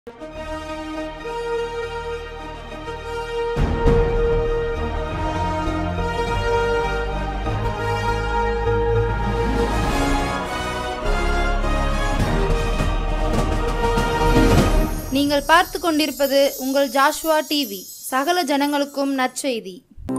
நீங்கள் பார்த்து கொண்டிருப்பது உங்கள் ஜாஷ்வா டிவி. சகல ஜனங்களுக்கும் நற்செய்தி.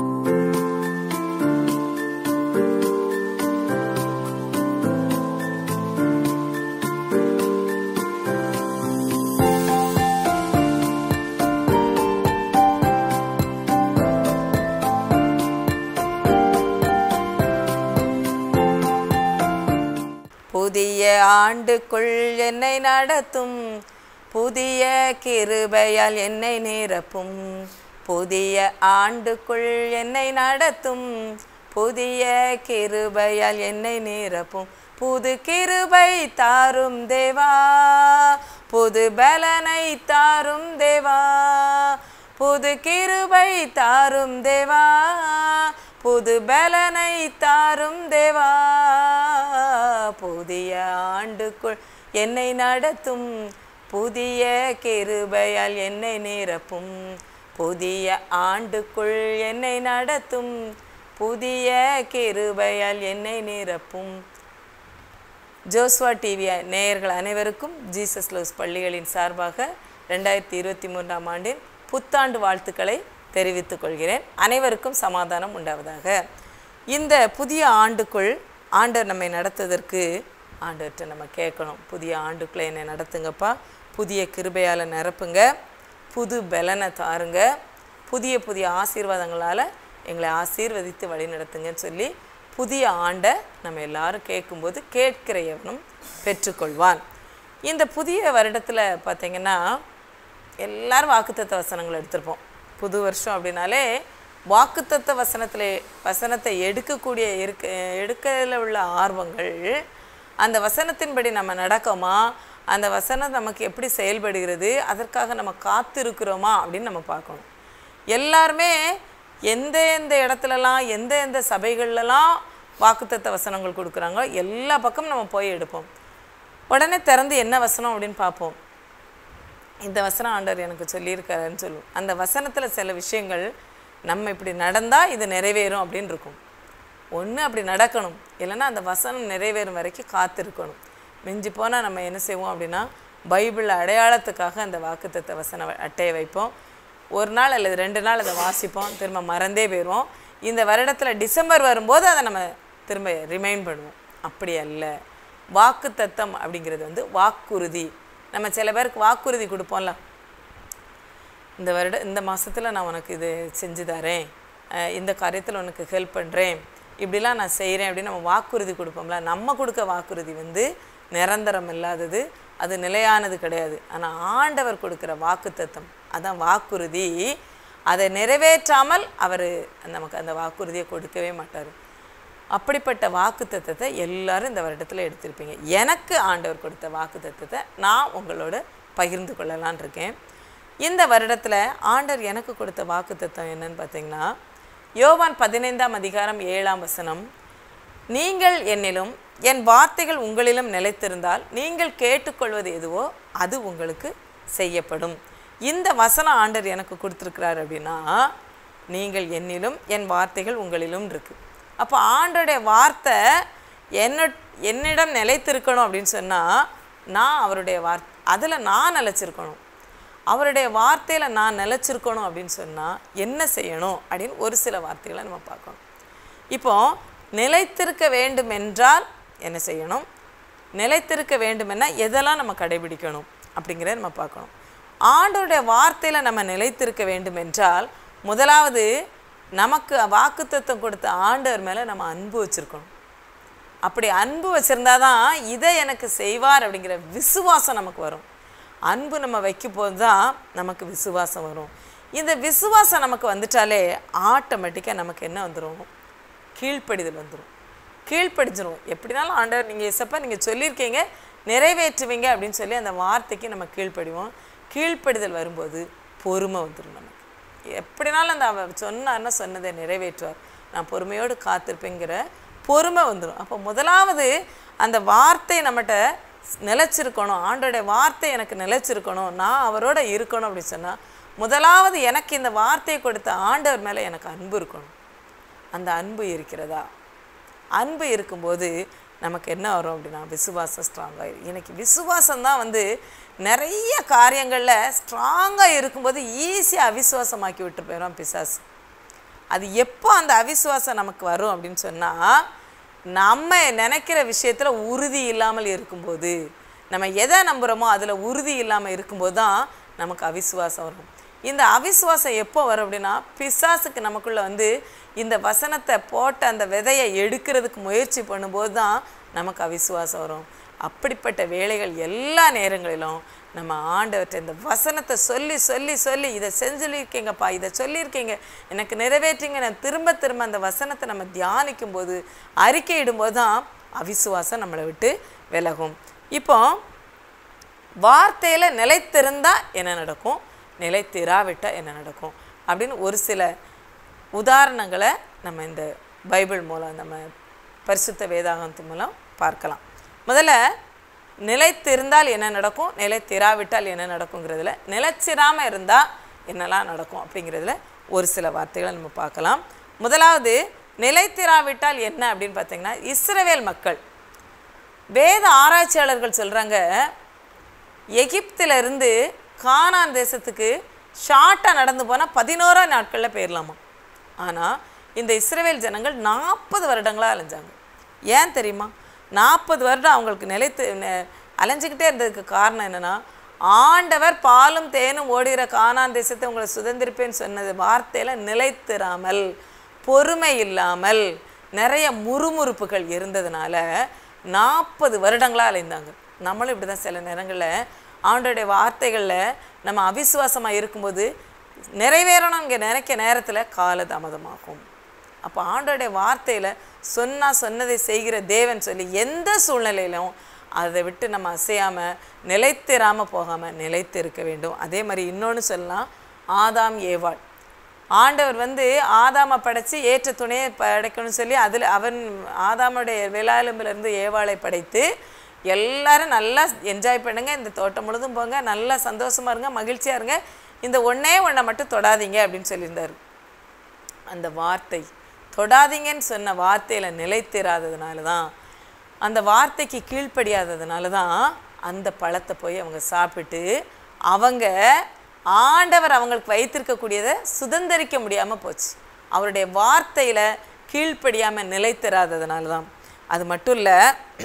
புதிய ஆண்டுக்குள் என்னை நடத்தும், புதிய கிருபையால் என்னை நிரப்பும். புதிய ஆண்டுக்குள் என்னை நடத்தும், புதிய கிருபையால் என்னை நிரப்பும். புது கிருபை தாரும் தேவா, புது பலனை தாரும் தேவா. புது கிருபை தாரும் தேவா, புது பலனை தாரும் தேவா. புதிய ஆண்டுக்குள் என்னை நடத்தும், புதிய கிருபையால் என்னை நிரப்பும். புதிய ஆண்டுக்குள் என்னை நடத்தும், புதிய கிருபையால் என்னை நிரப்பும். ஜோஸ்வா டிவி நேயர்கள் அனைவருக்கும் ஜீசஸ் லவ்ஸ் பள்ளிகளின் சார்பாக 2023ஆம் ஆண்டின் புத்தாண்டு வாழ்த்துக்களை தெரிவித்துக் கொள்கிறேன். அனைவருக்கும் சமாதானம் உண்டாவதாக. இந்த புதிய ஆண்டுக்குள் ஆண்டவர் நம்மை நடத்துவதற்கு ஆண்டவர்கிட்ட நம்ம கேட்கணும். புதிய ஆண்டுக்குள்ளே என்னை நடத்துங்கப்பா, புதிய கிருபையால் நிரப்புங்க, புது பலனை தாருங்க, புதிய புதிய ஆசீர்வாதங்களால் எங்களை ஆசீர்வதித்து வழி நடத்துங்கன்னு சொல்லி புதிய ஆண்டை நம்ம எல்லாரும் கேட்கும்போது கேட்கிற எவனும் பெற்றுக்கொள்வான். இந்த புதிய வருடத்தில் பார்த்திங்கன்னா எல்லோரும் வாக்குத்தத்த வசனங்கள் எடுத்திருப்போம். புது வருஷம் அப்படின்னாலே வாக்குத்தத்த வசனத்தை எடுக்கக்கூடிய எடுக்கல உள்ள ஆர்வங்கள், அந்த வசனத்தின்படி நம்ம நடக்கோமா, அந்த வசனம் நமக்கு எப்படி செயல்படுகிறது, அதற்காக நம்ம காத்திருக்கிறோமா அப்படின்னு நம்ம பார்க்கணும். எல்லாருமே எந்த எந்த இடத்துலலாம் எந்த எந்த சபைகள்லாம் வாக்குத்தத்த வசனங்கள் கொடுக்குறாங்களோ எல்லா பக்கமும் நம்ம போய் எடுப்போம். உடனே திறந்து என்ன வசனம் அப்படின்னு பார்ப்போம். இந்த வசனம் ஆண்டவர் எனக்கு சொல்லியிருக்காருன்னு சொல்லுவோம். அந்த வசனத்தில் சில விஷயங்கள் நம்ம இப்படி நடந்தால் இது நிறைவேறும் அப்படின்னு இருக்கும். ஒன்று அப்படி நடக்கணும், இல்லைன்னா அந்த வசனம் நிறைவேறும் வரைக்கும் காத்திருக்கணும். மிஞ்சி போனால் நம்ம என்ன செய்வோம் அப்படின்னா பைபிள் அடையாளத்துக்காக அந்த வாக்குத்தத்த வசன அட்டையை வைப்போம். ஒரு நாள் அல்லது 2 நாள் அதை வாசிப்போம், திரும்ப மறந்தே போயிடுவோம். இந்த வருடத்தில் டிசம்பர் வரும்போது அதை நம்ம திரும்ப ரிமைண்ட் பண்ணுவோம். அப்படி அல்ல. வாக்குத்தத்தம் அப்படிங்கிறது வாக்குறுதி. நம்ம சில பேருக்கு வாக்குறுதி கொடுப்போம்ல, இந்த மாதத்தில் நான் உனக்கு இது செஞ்சு தரேன், இந்த காரியத்தில் உனக்கு ஹெல்ப் பண்ணுறேன், இப்படிலாம் நான் செய்கிறேன் அப்படின்னு நம்ம வாக்குறுதி கொடுப்போம்ல. நம்ம கொடுக்க வாக்குறுதி நிரந்தரம் இல்லாதது, அது நிலையானது கிடையாது. ஆனால் ஆண்டவர் கொடுக்குற வாக்குத்தத்தம் அதான் வாக்குறுதி. அதை நிறைவேற்றாமல் அவர் நமக்கு அந்த வாக்குறுதியை கொடுக்கவே மாட்டார். அப்படிப்பட்ட வாக்குத்தத்தத்தை எல்லாரும் இந்த வருடத்தில் எடுத்திருப்பீங்க. எனக்கு ஆண்டவர் கொடுத்த வாக்குத்தத்தத்தை நான் உங்களோட பகிர்ந்து கொள்ளலான் இருக்கேன். இந்த வருடத்தில் ஆண்டவர் எனக்கு கொடுத்த வாக்குத்தத்தம் என்னன்னு பார்த்தீங்கன்னா, யோவான் 15ஆம் அதிகாரம் 7ஆம் வசனம், நீங்கள் என்னிலும் என் வார்த்தைகள் உங்களிலும் நிலைத்திருந்தால் நீங்கள் கேட்டுக்கொள்வது எதுவோ அது உங்களுக்கு செய்யப்படும். இந்த வசனம் ஆண்டவர் எனக்கு கொடுத்துருக்கிறார் அப்படின்னா, நீங்கள் என்னிலும் என் வார்த்தைகள் உங்களிலும் இருக்குது. அப்போ ஆண்டோடைய வார்த்தை என்னிடம் நிலைத்திருக்கணும் அப்படின்னு சொன்னால், நான் அவருடைய அதில் நான் நிலச்சிருக்கணும். அவருடைய வார்த்தையில் நான் நிலச்சிருக்கணும் அப்படின்னு சொன்னால் என்ன செய்யணும் அப்படின்னு ஒரு சில வார்த்தைகளை நம்ம பார்க்கணும். இப்போது நிலைத்திருக்க வேண்டும் என்றால் என்ன செய்யணும், நிலைத்திருக்க வேண்டுமென்னா எதெல்லாம் நம்ம கடைபிடிக்கணும் அப்படிங்கிறத நம்ம பார்க்கணும். ஆண்டோடைய வார்த்தையில் நம்ம நிலைத்திருக்க வேண்டும் என்றால் முதலாவது நமக்கு வாக்குத்தத்தம் கொடுத்த ஆண்டவர் மேலே நம்ம அன்பு வச்சுருக்கணும். அப்படி அன்பு வச்சுருந்தா தான் இதை எனக்கு செய்வார் அப்படிங்கிற விசுவாசம் நமக்கு வரும். அன்பு நம்ம வைக்கும் போது தான் நமக்கு விசுவாசம் வரும். இந்த விசுவாசம் நமக்கு வந்துட்டாலே ஆட்டோமேட்டிக்காக நமக்கு என்ன வந்துடும், கீழ்ப்படிதல் வந்துடும். கீழ்ப்படிஞ்சிரும். எப்படினாலும் ஆண்டவர் நீங்கள் இசப்பா நீங்கள் சொல்லியிருக்கீங்க நிறைவேற்றுவீங்க அப்படின்னு சொல்லி அந்த வார்த்தைக்கு நம்ம கீழ்ப்படிவோம். கீழ்ப்படிதல் வரும்போது பொறுமை வந்துடும். நமக்கு எப்படினாலும் அந்த அவர் சொன்னார்னா சொன்னதை நிறைவேற்றுவார், நான் பொறுமையோடு காத்திருப்பேங்கிற பொறுமை வந்துடும். அப்போ முதலாவது அந்த வார்த்தை நம்மகிட்ட நிலைச்சிருக்கணும், ஆண்டோடைய வார்த்தை எனக்கு நிலைச்சிருக்கணும், நான் அவரோட இருக்கணும் அப்படின்னு சொன்னால், முதலாவது எனக்கு இந்த வார்த்தையை கொடுத்த ஆண்டவர் மேலே எனக்கு அன்பு இருக்கணும். அந்த அன்பு இருக்கிறதா? அன்பு இருக்கும்போது நமக்கு என்ன வரும் அப்படின்னா விசுவாசம் ஸ்ட்ராங்காக. எனக்கு விசுவாசம்தான் நிறைய காரியங்களில் ஸ்ட்ராங்காக இருக்கும்போது ஈஸியாக அவிசுவாசமாக்கி விட்டு போயிடும் பிசாசு. அது எப்போ அந்த அவிசுவாசம் நமக்கு வரும் அப்படின்னு சொன்னால், நம்ம நினைக்கிற விஷயத்தில் உறுதி இல்லாமல் இருக்கும்போது, நம்ம எதை நம்புகிறோமோ அதில் உறுதி இல்லாமல் இருக்கும்போது தான் நமக்கு அவிசுவாசம் வரும். இந்த அவிசுவாசம் எப்போ வரும் அப்படின்னா, பிசாசுக்கு நமக்குள்ளே இந்த வசனத்தை போட்ட அந்த விதையை எடுக்கிறதுக்கு முயற்சி பண்ணும்போது தான் நமக்கு அவிசுவாசம் வரும். அப்படிப்பட்ட வேலைகள் எல்லா நேரங்களிலும் நம்ம ஆண்டவர்கிட்ட இந்த வசனத்தை சொல்லி சொல்லி சொல்லி இதை செஞ்சுருக்கீங்கப்பா, இதை சொல்லியிருக்கீங்க, எனக்கு நிறைவேற்றிங்க, நான் திரும்ப திரும்ப அந்த வசனத்தை நம்ம தியானிக்கும் போது, அறிக்கையிடும்போது தான் அவிசுவாசம் நம்மளை விட்டு விலகும். இப்போ வார்த்தையில் நிலைத்திருந்தால் என்ன நடக்கும், நிலைத்திராவிட்டால் என்ன நடக்கும் அப்படின்னு ஒரு சில உதாரணங்களை நம்ம இந்த பைபிள் மூலம், நம்ம பரிசுத்த வேதாகமத்து மூலம் பார்க்கலாம். முதல்ல நிலைத்திருந்தால் என்ன நடக்கும், நிலைத்திராவிட்டால் என்ன நடக்குங்கிறதுல, நிலைச்சிராமல் இருந்தால் என்னெல்லாம் நடக்கும் அப்படிங்கிறதுல ஒரு சில வார்த்தைகளை நம்ம பார்க்கலாம். முதலாவது நிலைத்திராவிட்டால் என்ன அப்படின்னு பார்த்தீங்கன்னா, இஸ்ரவேல் மக்கள், வேத ஆராய்ச்சியாளர்கள் சொல்கிறாங்க, எகிப்திலிருந்து கானான் தேசத்துக்கு ஷார்ட்டாக நடந்து போனால் 11 நாட்களில் போயிடலாமா. ஆனால் இந்த இஸ்ரவேல் ஜனங்கள் 40 வருடங்களாக அலைஞ்சாங்க. ஏன் தெரியுமா? 40 வருடம் அவங்களுக்கு அலைஞ்சிக்கிட்டே இருந்ததுக்கு காரணம் என்னென்னா, ஆண்டவர் பாலும் தேனும் ஓடுகிற கானான் தேசத்தை உங்களை சுதந்திரிப்பேன்னு சொன்னது வார்த்தையில் நிலைத்திராமல், பொறுமை இல்லாமல், நிறைய முறுமுறுப்புகள் இருந்ததுனால 40 வருடங்களாக அலைந்தாங்க. நம்மளும் இப்படி தான் சில நேரங்களில் ஆண்டோடைய வார்த்தைகளில் நம்ம அவிசுவாசமாக இருக்கும்போது நிறைவேறணும் இங்கே நினைக்க நேரத்தில் காலதாமதமாகும். அப்போ ஆண்டோடைய வார்த்தையில் சொன்னதை செய்கிற தேவன் சொல்லி எந்த சூழ்நிலையிலும் அதை விட்டு நம்ம அசையாமல் நிலைத்திராமல் போகாமல் நிலைத்து இருக்க வேண்டும். அதே மாதிரி இன்னொன்று சொல்லலாம், ஆதாம் ஏவாள். ஆண்டவர் ஆதாமை படைத்து ஏற்ற துணையை படைக்கணும்னு சொல்லி அதில் ஆதாமுடைய விலாயலும்பிலிருந்து ஏவாளை படைத்து எல்லாரும் நல்லா என்ஜாய் பண்ணுங்கள், இந்த தோட்டம் முழுதும் போங்க, நல்லா சந்தோஷமாக இருங்க, மகிழ்ச்சியாக இருங்க, இந்த ஒன்றே மட்டும் தொடாதீங்க அப்படின்னு சொல்லியிருந்தார். அந்த வார்த்தை தொடாதீங்கன்னு சொன்ன வார்த்தையில் நிலைத்திராததுனால தான், அந்த வார்த்தைக்கு கீழ்ப்படியாததுனால தான் அந்த பழத்தை போய் அவங்க சாப்பிட்டு அவங்க ஆண்டவர் அவங்களுக்கு வைத்திருக்கக்கூடியதை சுதந்திரிக்க முடியாமல் போச்சு. அவருடைய வார்த்தையில் கீழ்ப்படியாமல் நிலைத்திராததுனால தான். அது மட்டும் இல்லை,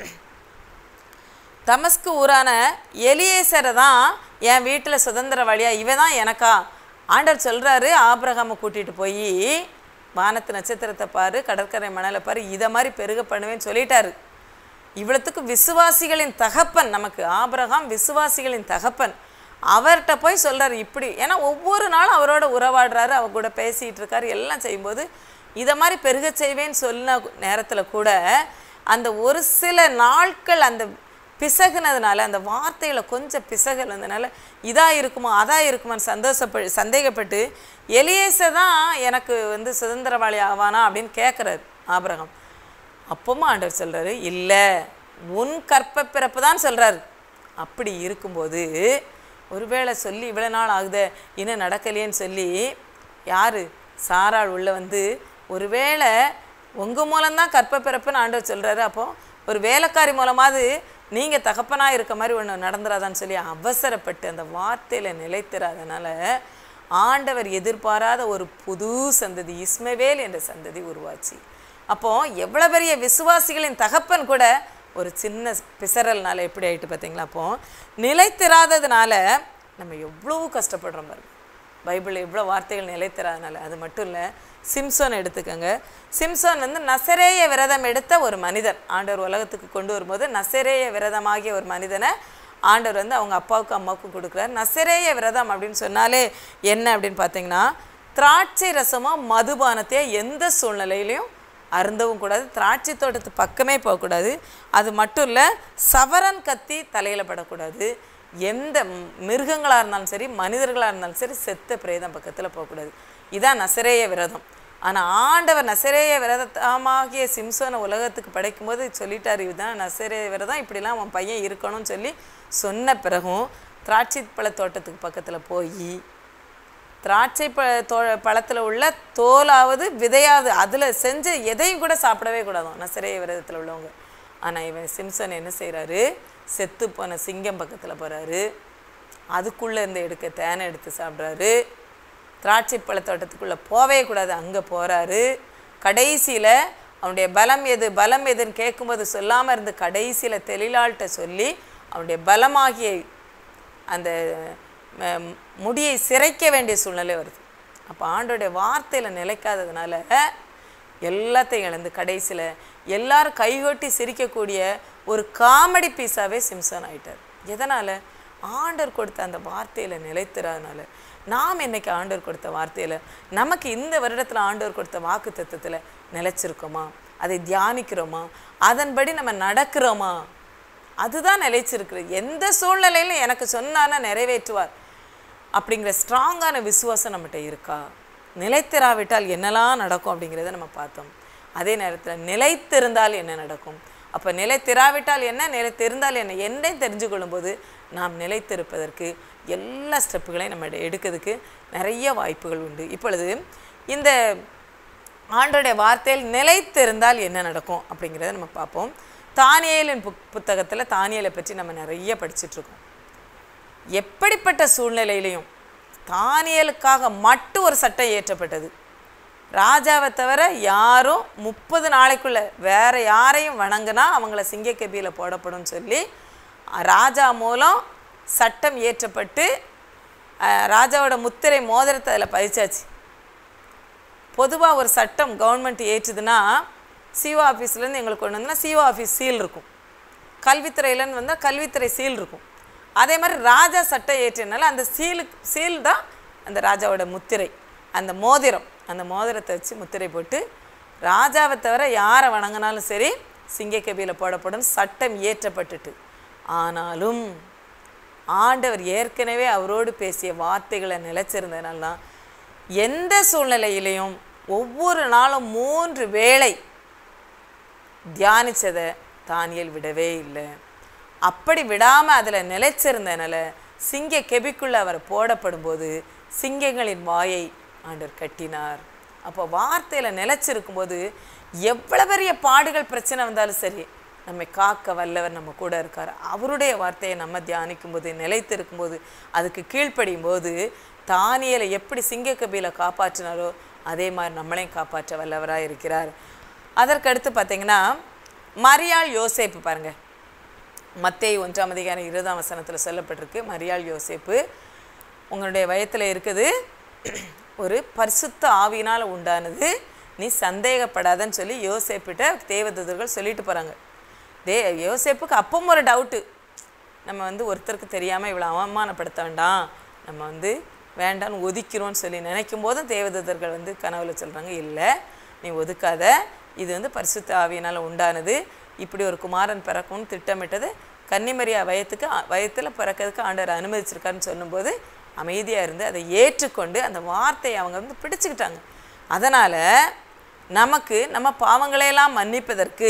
தமஸ்கு ஊரான எலியேசரை தான் என் வீட்டில் சுதந்திர வழியாக இவன் தான் எனக்கா. ஆண்டவர் சொல்கிறாரு, ஆபிரகாமை கூட்டிகிட்டு போய் வானத்து நட்சத்திரத்தை பாரு, கடற்கரை மணலை பாரு, இதை மாதிரி பெருக பண்ணுவேன்னு சொல்லிட்டாரு. இவ்வளோத்துக்கு விசுவாசிகளின் தகப்பன், நமக்கு ஆபிரகாம் விசுவாசிகளின் தகப்பன், அவர்கிட்ட போய் சொல்கிறார் இப்படி. ஏன்னா ஒவ்வொரு நாளும் அவரோட உறவாடுறாரு, அவர் கூட பேசிகிட்டு இருக்காரு, எல்லாம் செய்யும்போது இதை மாதிரி பெருக செய்வேன்னு சொன்ன நேரத்தில் கூட அந்த ஒரு சில நாட்கள் அந்த பிசகுனதுனால, அந்த வார்த்தையில் கொஞ்சம் பிசகல் வந்ததுனால இதாக இருக்குமா அதாக இருக்குமான்னு சந்தேகப்பட்டு எலியேசர் தான் எனக்கு சுதந்திரவாளி ஆவானா அப்படின்னு கேட்குறாரு ஆபிரகாம். அப்பவும் ஆண்டவர் சொல்கிறாரு, இல்லை, உன் கற்ப பிறப்பு தான் சொல்கிறாரு. அப்படி இருக்கும்போது ஒருவேளை சொல்லி இவ்வளோ நாள் ஆகுது இன்னும் நடக்கலையேன்னு சொல்லி யார் சாராள் உள்ள ஒருவேளை உங்கள் மூலம்தான் கற்ப பிறப்புன்னு ஆண்டவர் சொல்கிறாரு, அப்போது ஒரு வேலைக்காரி மூலமாவது நீங்கள் தகப்பனாக இருக்க மாதிரி ஒன்று நடந்துடாதான்னு சொல்லி அவசரப்பட்டு அந்த வார்த்தையில் நிலைத்திராதனால ஆண்டவர் எதிர்பாராத ஒரு புது சந்ததி, இஸ்மவேல் என்ற சந்ததி உருவாச்சு. அப்போது எவ்வளோ பெரிய விசுவாசிகளின் தகப்பன் கூட ஒரு சின்ன பிசறல்னால எப்படி ஆகிட்டு பார்த்தீங்களா? அப்போது நிலைத்திராததுனால நம்ம எவ்வளோ கஷ்டப்படுறோம் பாருங்க. பைபிளில் எவ்வளோ வார்த்தைகள் நிலைத்திராதனால. அது மட்டும் இல்லை, சிம்சோன் எடுத்துக்கோங்க. சிம்சோன் நசரேய விரதம் எடுத்த ஒரு மனிதன். ஆண்டவர் உலகத்துக்கு கொண்டு வரும்போது நசரேய விரதமாகிய ஒரு மனிதனை ஆண்டவர் அவங்க அப்பாவுக்கும் அம்மாவுக்கும் கொடுக்குறாரு. நசரேய விரதம் அப்படின்னு சொன்னாலே என்ன அப்படின்னு பார்த்தீங்கன்னா, திராட்சை ரசமோ மதுபானத்தையோ எந்த சூழ்நிலையிலையும் அருந்தவும் கூடாது, திராட்சை தோட்டத்து பக்கமே போகக்கூடாது. அது மட்டும் இல்லை, சவரன் கத்தி தலையில் படக்கூடாது, எந்த மிருகங்களாக இருந்தாலும் சரி மனிதர்களாக இருந்தாலும் சரி செத்த பிரேதம் பக்கத்தில் போகக்கூடாது. இதான் நசரேய விரதம். ஆனால் ஆண்டவர் நசரேய விரதமாகிய சிம்சோனை உலகத்துக்கு படைக்கும்போது சொல்லிட்டார், இதுதான் நசரேய விரதம், இப்படிலாம் அவன் பையன் இருக்கணும்னு சொல்லி சொன்ன பிறகும் திராட்சை பழ தோட்டத்துக்கு பக்கத்தில் போய் திராட்சை பழத்தில் உள்ள தோலாவது விதையாவது அதில் செஞ்சு எதையும் கூட சாப்பிடவே கூடாதும் நசரேய விரதத்தில் உள்ளவங்க. ஆனால் இவன் சிம்சன் என்ன செய்கிறாரு, செத்து போன சிங்கம் பக்கத்தில் போகிறாரு, அதுக்குள்ளே இருந்து எடுக்க தேனை எடுத்து சாப்பிட்றாரு, திராட்சை பழ தோட்டத்துக்குள்ளே போவே கூடாது அங்கே போகிறாரு. கடைசியில் அவனுடைய பலம் எதுன்னு கேட்கும்போது சொல்லாமல் இருந்து கடைசியில் தெளிலாள்கிட்ட சொல்லி அவனுடைய பலமாகிய அந்த முடியை சிரைக்க வேண்டிய சூழ்நிலை வருது. அப்போ ஆண்டோடைய வார்த்தையில் நிலைக்காததுனால எல்லாத்தையும் இழந்து கடைசியில் எல்லாரும் கைகொட்டி சிரிக்கக்கூடிய ஒரு காமெடி பீஸாகவே சிம்சன் ஆகிட்டார். எதனால்? ஆண்டவர் கொடுத்த அந்த வார்த்தையில் நிலைத்துறதுனால. நாம் இன்றைக்கி ஆண்டவர் கொடுத்த வார்த்தையில் நமக்கு இந்த வருடத்தில் ஆண்டவர் கொடுத்த வாக்கு தத்துவத்தில் நிலைச்சிருக்கோமா, அதை தியானிக்கிறோமா, அதன்படி நம்ம நடக்கிறோமா, அதுதான் நிலைச்சிருக்குது. எந்த சூழ்நிலையிலும் எனக்கு சொன்னான்னா நிறைவேற்றுவார் அப்படிங்கிற ஸ்ட்ராங்கான விசுவாசம் நம்மகிட்ட இருக்கா? நிலைத்திராவிட்டால் என்னெல்லாம் நடக்கும் அப்படிங்கிறத நம்ம பார்த்தோம். அதே நேரத்தில் நிலைத்திருந்தால் என்ன நடக்கும், அப்போ நிலைத்திராவிட்டால் என்ன, நிலைத்திருந்தால் என்ன, என்னையும் தெரிஞ்சு கொள்ளும்போது நாம் நிலைத்திருப்பதற்கு எல்லா ஸ்டெப்புகளையும் நம்ம எடுக்கிறதுக்கு நிறைய வாய்ப்புகள் உண்டு. இப்பொழுது இந்த ஆண்டோடைய வார்த்தையில் நிலைத்திருந்தால் என்ன நடக்கும் அப்படிங்கிறத நம்ம பார்ப்போம். தானியேலின் புத்தகத்தில் தானியேலை பற்றி நம்ம நிறைய படிச்சுட்ருக்கோம். எப்படிப்பட்ட சூழ்நிலையிலையும் தானியேலுக்காக மட்டும் ஒரு சட்டம் இயற்றப்பட்டது. ராஜாவை தவிர யாரும் 30 நாளைக்குள்ளே வேறு யாரையும் வணங்கினா அவங்கள சிங்கக்கபியில் போடப்படும் சொல்லி ராஜா மூலம் சட்டம் இயற்றப்பட்டு ராஜாவோட முத்திரை மோதிரத்தை அதில் பதிச்சாச்சு. பொதுவாக ஒரு சட்டம் கவர்மெண்ட் ஏற்றுதுன்னா சிஓ ஆஃபீஸ்லேருந்து எங்களுக்கு கொண்டு வந்தோம்னா சிஓ ஆஃபீஸ் சீல் இருக்கும், கல்வித்துறையிலேருந்து வந்தால் கல்வித்துறை சீல் இருக்கும். அதே மாதிரி ராஜா சட்டம் ஏற்றினால அந்த சீல் தான் அந்த ராஜாவோட முத்திரை, அந்த மோதிரம். அந்த மோதிரத்தை வச்சு முத்திரை போட்டு ராஜாவை தவிர யாரை வணங்கினாலும் சரி சிங்கக்கபியில் போடப்படும் சட்டம் இயற்றப்பட்டுட்டு. ஆனாலும் ஆண்டவர் ஏற்கனவே அவரோடு பேசிய வார்த்தைகளை நிலைச்சிருந்ததுனால தான் எந்த சூழ்நிலையிலையும் ஒவ்வொரு நாளும் 3 வேளை தியானித்ததை தானியேல் விடவே இல்லை. அப்படி விடாமல் அதில் நிலைச்சிருந்ததுனால சிங்கக்கபிக்குள்ளே அவர் போடப்படும் போது சிங்கங்களின் வாயை ஆண்டவர் கட்டினார். அப்போ வார்த்தையில் நிலைச்சிருக்கும்போது எவ்வளோ பெரிய பாடுகள் பிரச்சனை வந்தாலும் சரி நம்மை காக்க வல்லவர் நம்ம கூட இருக்கார். அவருடைய வார்த்தையை நம்ம தியானிக்கும் போது நிலைத்து இருக்கும்போது அதுக்கு கீழ்ப்படியும் போது தானியேலை எப்படி சிங்கக்கபியில் காப்பாற்றினாரோ அதே மாதிரி நம்மளையும் காப்பாற்ற வல்லவராக இருக்கிறார். அதற்கடுத்து பார்த்திங்கன்னா மரியாள் யோசேப்பு பாருங்கள், மத்தேயு 1ஆம் அதிகாரம் 20ஆம் வசனத்தில் சொல்லப்பட்டிருக்கு. மரியாள் யோசேப்பு உங்களுடைய வயத்தில் இருக்குது, ஒரு பரிசுத்த ஆவியினால் உண்டானது, நீ சந்தேகப்படாதன்னு சொல்லி யோசேப்பிட்ட தேவதூதர்கள் சொல்லிட்டு போகிறாங்க. யோசேப்புக்கு அப்பவும் ஒரு டவுட்டு, நம்ம ஒருத்தருக்கு தெரியாமல் இவ்வளோ அவமானப்படுத்த வேண்டாம், நம்ம வேண்டான்னு ஒதுக்கிறோன்னு சொல்லி நினைக்கும் போதும் தேவதூதர்கள் கனவுல சொல்கிறாங்க, இல்லை நீ ஒதுக்காத, இது பரிசுத்த ஆவியினால் உண்டானது, இப்படி ஒரு குமாரன் பிறக்கும்னு திட்டமிட்டது கன்னிமரியா வயத்தில் பிறக்கிறதுக்கு ஆண்டவர் அனுமதிச்சிருக்காருன்னு சொல்லும்போது அமைதியாக இருந்து அதை ஏற்றுக்கொண்டு அந்த வார்த்தையை அவங்க பிடிச்சிக்கிட்டாங்க. அதனால் நமக்கு நம்ம பாவங்களையெல்லாம் மன்னிப்பதற்கு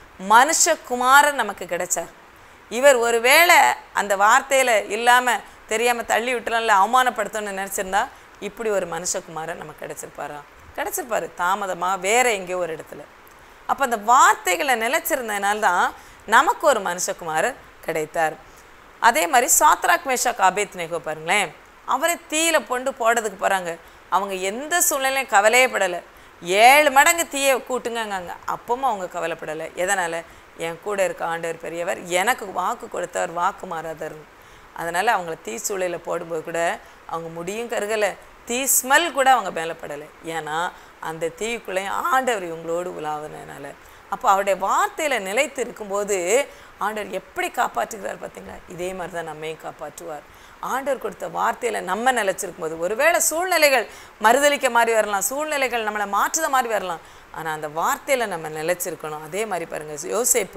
மனுஷகுமாரன் நமக்கு கிடைச்சார். இவர் ஒருவேளை அந்த வார்த்தையில் இல்லாமல் தெரியாமல் தள்ளி விட்டுலாம்ல அவமானப்படுத்தணும்னு நினச்சிருந்தா இப்படி ஒரு மனுஷகுமாரன் நமக்கு கிடைச்சிருப்பார் தாமதமாக வேறு எங்கேயோ ஒரு இடத்துல. அப்போ அந்த வார்த்தைகளை நிலைச்சிருந்ததுனால தான் நமக்கு ஒரு மனுஷகுமாரர் கிடைத்தார். அதே மாதிரி சாத்ராக் மேஷாக் ஆபேத்நேகோ பாருங்களேன், அவரை தீயில கொண்டு போடுறதுக்கு போகிறாங்க. அவங்க எந்த சூழ்நிலையும் கவலையே படலை. 7 மடங்கு தீயை கூட்டுங்கங்க, அப்பவும் அவங்க கவலைப்படலை. எதனால்? என் கூட இருக்க ஆண்டவர் பெரியவர், எனக்கு வாக்கு கொடுத்தவர் வாக்கு மாறாதவர். அதனால் அவங்கள தீ சூளையில் போடும்போது கூட அவங்க முடியும் கருகலை, தீ ஸ்மெல் கூட அவங்க மேலப்படலை. ஏன்னா அந்த தீக்குள்ளேயும் ஆண்டவர் இவங்களோடு உலாவினால. அப்போ அவருடைய வார்த்தையில் நிலைத்து இருக்கும்போது ஆண்டவர் எப்படி காப்பாற்றுகிறார் பார்த்தீங்களா? இதே மாதிரி தான் நம்மையும் காப்பாற்றுவார். ஆண்டவர் கொடுத்த வார்த்தையில் நம்ம நிலைச்சிருக்கும் போது ஒருவேளை சூழ்நிலைகள் மறுதளிக்க மாதிரி வரலாம், சூழ்நிலைகள் நம்மளை மாற்றுத மாதிரி வரலாம், ஆனால் அந்த வார்த்தையில் நம்ம நிலைச்சிருக்கணும். அதே மாதிரி பாருங்கள்,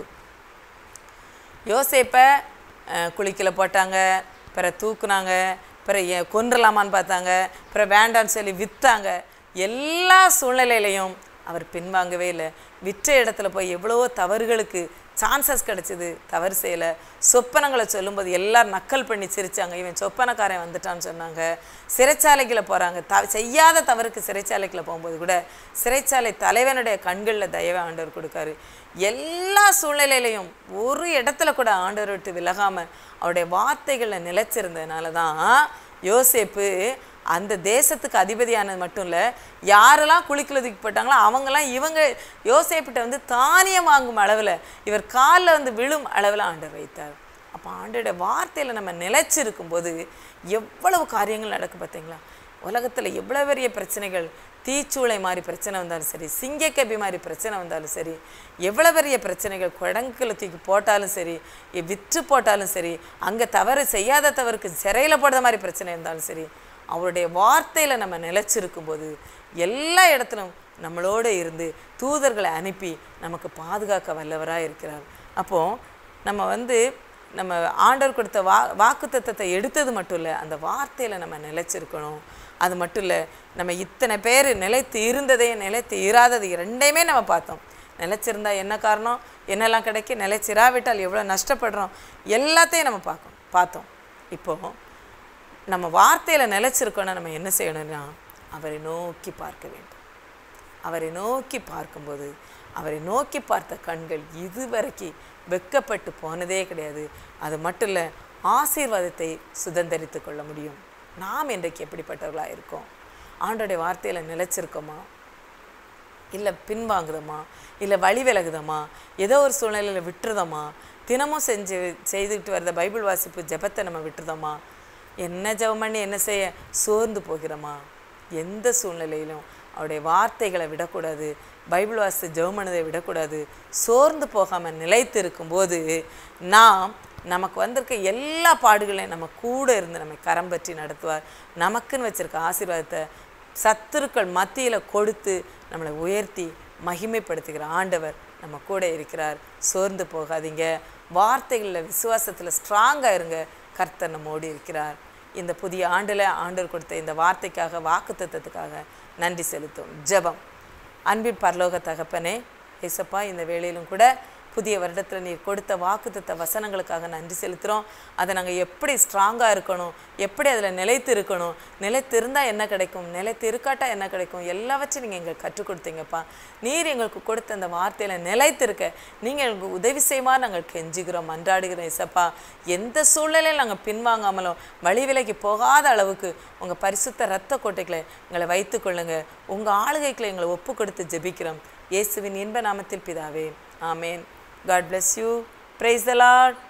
யோசேப்பை குளிக்கல போட்டாங்க, பிற தூக்குனாங்க, பிற கொன்றலாமான்னு பார்த்தாங்க, பிற வேண்டான்னு சொல்லி விற்றாங்க. எல்லா சூழ்நிலையிலையும் அவர் பின்வாங்கவே இல்லை. விற்ற இடத்துல போய் எவ்வளவோ தவறுகளுக்கு சான்சஸ் கிடச்சிது, தவறு செய்யலை. சொப்பனங்களை சொல்லும்போது எல்லாரும் நக்கல் பண்ணி சிரித்தாங்க, இவன் சொப்பனக்காரன் வந்துட்டான்னு சொன்னாங்க. சிறைச்சாலைக்குள்ள போகிறாங்க, செய்யாத தவறுக்கு சிறைச்சாலைக்குள்ள போகும்போது கூட சிறைச்சாலை தலைவனுடைய கண்களில் தயவை ஆண்டவர் கொடுக்காரு. எல்லா சூழ்நிலையிலையும் ஒரு இடத்துல கூட ஆண்டவர் விட்டு விலகாமல் அவருடைய வார்த்தைகளில் நிலைச்சிருந்ததுனால தான் யோசேப்பு அந்த தேசத்துக்கு அதிபதியானது மட்டும் இல்லை, யாரெல்லாம் குழிக்குள்ள தூக்கி போட்டாங்களோ அவங்கெல்லாம் இவங்க யோசேப்பிட்ட வந்து தானியம் வாங்கும் அளவில், இவர் காலில் வந்து விழும் அளவில் ஆண்டவர் வைத்தார். அப்போ ஆண்டோடைய வார்த்தையில் நம்ம நிலைச்சிருக்கும்போது எவ்வளவு காரியங்கள் நடக்கும் பார்த்தீங்களா? உலகத்தில் எவ்வளோ பெரிய பிரச்சனைகள், தீச்சூளை மாதிரி பிரச்சனை வந்தாலும் சரி, சிங்கக்கபி மாதிரி பிரச்சனை வந்தாலும் சரி, எவ்வளோ பெரிய பிரச்சனைகள், குடங்குல தூக்கி போட்டாலும் சரி, விற்று போட்டாலும் சரி, அங்கே தவறு செய்யாத தவறுக்கு சிறையில் போடுற மாதிரி பிரச்சனை இருந்தாலும் சரி, அவருடைய வார்த்தையில் நம்ம நிலைச்சிருக்கும்போது எல்லா இடத்துலும் நம்மளோடு இருந்து தூதர்களை அனுப்பி நமக்கு பாதுகாக்க வல்லவராக இருக்கிறார். அப்போது நம்ம வந்து நம்ம ஆண்டவர் கொடுத்த வாக்குத்தத்தத்தை எடுத்தது மட்டும் இல்லை, அந்த வார்த்தையில் நம்ம நிலைச்சிருக்கணும். அது மட்டும் இல்லை, நம்ம இத்தனை பேர் நிலைத்து இருந்ததையும் நிலைத்து இராதது ரெண்டையுமே நம்ம பார்த்தோம். நிலைச்சிருந்தா என்ன காரணம், என்னெல்லாம் கிடைக்கும், நிலைச்சிராவிட்டால் எவ்வளோ நஷ்டப்படுறோம், எல்லாத்தையும் நம்ம பார்த்தோம். இப்போது நம்ம வார்த்தையில் நிலைச்சிருக்கோன்னா நம்ம என்ன செய்யணும்னா அவரை நோக்கி பார்க்க வேண்டும். அவரை நோக்கி பார்க்கும்போது அவரை நோக்கி பார்த்த கண்கள் இதுவரைக்கும் வெட்கப்பட்டு போனதே கிடையாது. அது மட்டும் இல்லை, ஆசீர்வாதத்தை சுதந்திரித்து கொள்ள முடியும். நாம் இன்றைக்கு எப்படிப்பட்டவர்களாக இருக்கோம்? ஆண்டோடைய வார்த்தையில் நிலைச்சிருக்கோமா, இல்லை பின்வாங்குதமா, இல்லை வழி விலகுதமா, ஏதோ ஒரு சூழ்நிலையில் விட்டுறதமா, தினமும் செய்துக்கிட்டு வர்ற பைபிள் வாசிப்பு ஜெபத்தை நம்ம விட்டுறதமா, என்ன ஜெபம் பண்ணி என்ன செய்ய சோர்ந்து போகிறோமா? எந்த சூழ்நிலையிலும் அவருடைய வார்த்தைகளை விடக்கூடாது, பைபிள் வாசித்து ஜெபம் பண்ணதை விடக்கூடாது. சோர்ந்து போகாமல் நிலைத்து இருக்கும்போது நமக்கு வந்திருக்க எல்லா பாடுகளையும் நம்ம கூட இருந்து நம்ம கரம் பற்றி நடத்துவார். நமக்குன்னு வச்சுருக்க ஆசீர்வாதத்தை சத்துருக்கள் மத்தியில் கொடுத்து நம்மளை உயர்த்தி மகிமைப்படுத்துகிற ஆண்டவர் நம்ம கூட இருக்கிறார். சோர்ந்து போகாதீங்க, வார்த்தைகளில் விசுவாசத்தில் ஸ்ட்ராங்காக இருங்க. கர்த்தர் நம்மோடு இருக்கிறார். இந்த புதிய ஆண்டில் ஆண்டவர் கொடுத்த இந்த வார்த்தைக்காக, வாக்குத்தத்தத்துக்காக நன்றி செலுத்தும். ஜெபம். அன்பின் பரலோக தகப்பனே, ஏசப்பா, இந்த வேளையிலும் கூட புதிய வருடத்தில் நீர் கொடுத்த வாக்குத்தத்த வசனங்களுக்காக நன்றி செலுத்துகிறோம். அதை நாங்கள் எப்படி ஸ்ட்ராங்காக இருக்கணும், எப்படி அதில் நிலைத்து இருக்கணும், நிலைத்து இருந்தால் என்ன கிடைக்கும், நிலைத்து இருக்காட்டா என்ன கிடைக்கும், எல்லாவற்றையும் நீங்கள் எங்களுக்கு கற்றுக் கொடுத்தீங்கப்பா. நீர் எங்களுக்கு கொடுத்த அந்த வார்த்தையில் நிலைத்து இருக்க நீங்கள் எங்களுக்கு உதவி செய்யுமாறு நாங்கள் கெஞ்சுகிறோம், மன்றாடுகிறோம். ஏசப்பா, எந்த சூழ்நிலையில் நாங்கள் பின்வாங்காமலும் வழி விலகி போகாத அளவுக்கு உங்கள் பரிசுத்த இரத்த கோட்டைகளை எங்களை வைத்து கொள்ளுங்க. உங்கள் ஆளுகைகளை எங்களை ஒப்பு கொடுத்து ஜெபிக்கிறோம். இயேசுவின் இன்ப நாமத்தில் பிதாவே, ஆமேன். God bless you. Praise the Lord.